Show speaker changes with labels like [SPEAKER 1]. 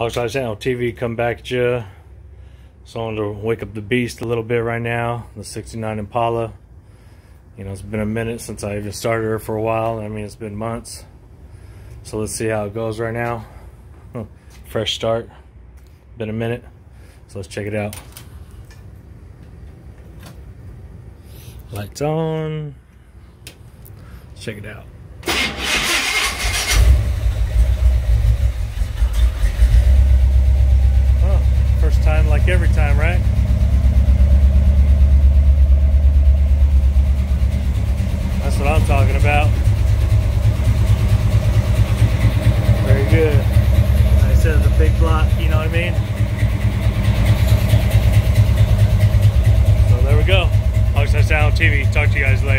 [SPEAKER 1] Hogzilla Channel TV come back at you. So I wanted to wake up the beast a little bit right now. The 69 Impala. You know, it's been a minute since I even started her for a while. I mean, it's been months. So let's see how it goes right now. Fresh start. Been a minute. So let's check it out. Lights on. Let's check it out. First time like every time, right? That's what I'm talking about. Very good. I said it's a big block, you know what I mean? So there we go. Hogzilla Channel TV. Talk to you guys later.